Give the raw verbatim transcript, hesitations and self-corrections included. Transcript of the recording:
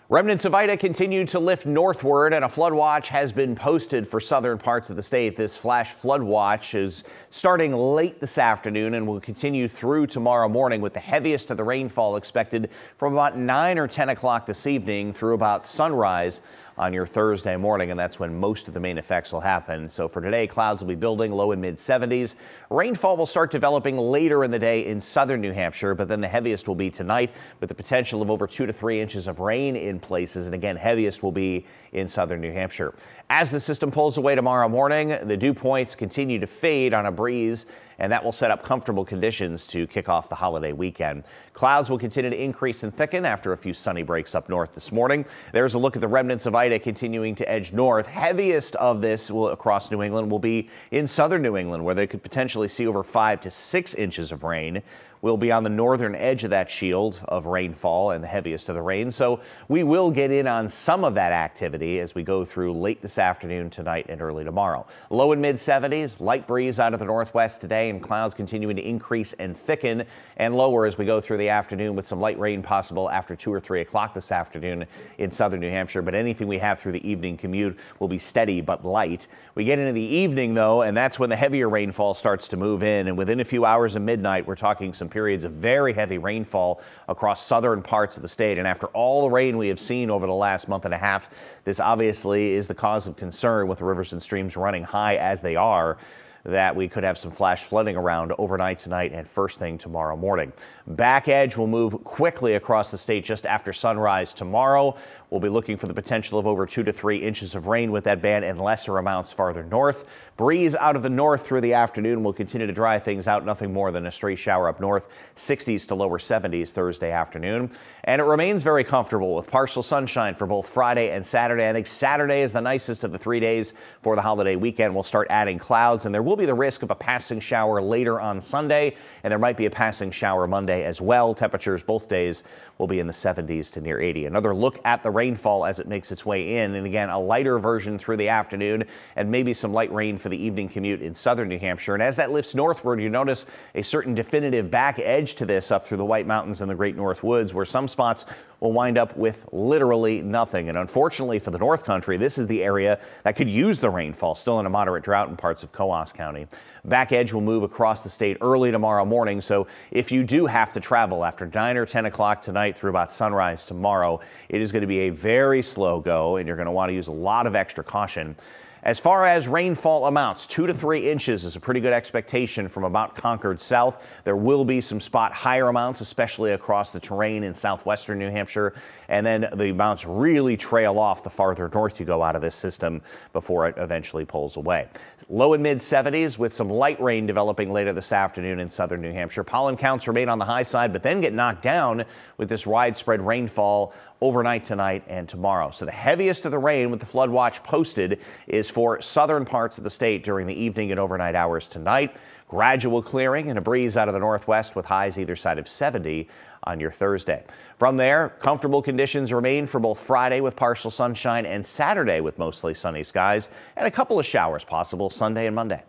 Remnants of Ida continue to lift northward, and a flood watch has been posted for southern parts of the state. This flash flood watch is starting late this afternoon and will continue through tomorrow morning, with the heaviest of the rainfall expected from about nine or ten o'clock this evening through about sunrise on your Thursday morning, and that's when most of the main effects will happen. So for today, clouds will be building, low and mid seventies. Rainfall will start developing later in the day in southern New Hampshire, but then the heaviest will be tonight, with the potential of over two to three inches of rain in places. And again, heaviest will be in southern New Hampshire. As the system pulls away tomorrow morning, the dew points continue to fade on a breeze, and that will set up comfortable conditions to kick off the holiday weekend. Clouds will continue to increase and thicken after a few sunny breaks up north this morning. There's a look at the remnants of Ida continuing to edge north. Heaviest of this will, across New England will be in southern New England, where they could potentially see over five to six inches of rain. We'll be on the northern edge of that shield of rainfall and the heaviest of the rain, so we will get in on some of that activity as we go through late this afternoon, tonight, and early tomorrow. Low and mid seventies, light breeze out of the northwest today, and clouds continuing to increase and thicken and lower as we go through the afternoon, with some light rain possible after two or three o'clock this afternoon in southern New Hampshire. But anything we have through the evening commute will be steady but light. We get into the evening, though, and that's when the heavier rainfall starts to move in. And within a few hours of midnight, we're talking some periods of very heavy rainfall across southern parts of the state. And after all the rain we have seen over the last month and a half, this obviously is the cause of concern, with the rivers and streams running high as they are, that we could have some flash flooding around overnight tonight and first thing tomorrow morning. Back edge will move quickly across the state just after sunrise tomorrow. We'll be looking for the potential of over two to three inches of rain with that band, and lesser amounts farther north. Breeze out of the north through the afternoon will continue to dry things out. Nothing more than a stray shower up north, sixties to lower seventies Thursday afternoon. And it remains very comfortable with partial sunshine for both Friday and Saturday. I think Saturday is the nicest of the three days for the holiday weekend. We'll start adding clouds, and there will be the risk of a passing shower later on Sunday, and there might be a passing shower Monday as well. Temperatures both days will be in the seventies to near eighty. Another look at the rainfall as it makes its way in, and again, a lighter version through the afternoon, and maybe some light rain for the evening commute in southern New Hampshire. And as that lifts northward, you notice a certain definitive back edge to this up through the White Mountains and the Great North Woods, where some spots will wind up with literally nothing. And unfortunately for the North Country, this is the area that could use the rainfall, still in a moderate drought in parts of Coos County. Back edge will move across the state early tomorrow morning, so if you do have to travel after nine or ten o'clock tonight through about sunrise tomorrow, it is going to be a very slow go, and you're going to want to use a lot of extra caution. As far as rainfall amounts, two to three inches is a pretty good expectation from about Concord south. There will be some spot higher amounts, especially across the terrain in southwestern New Hampshire. And then the amounts really trail off the farther north you go out of this system before it eventually pulls away. Low and mid seventies with some light rain developing later this afternoon in southern New Hampshire. Pollen counts remain on the high side, but then get knocked down with this widespread rainfall overnight tonight and tomorrow. So the heaviest of the rain with the flood watch posted is for southern parts of the state during the evening and overnight hours tonight. Gradual clearing and a breeze out of the northwest with highs either side of seventy on your Thursday. From there, comfortable conditions remain for both Friday with partial sunshine and Saturday with mostly sunny skies, and a couple of showers possible Sunday and Monday.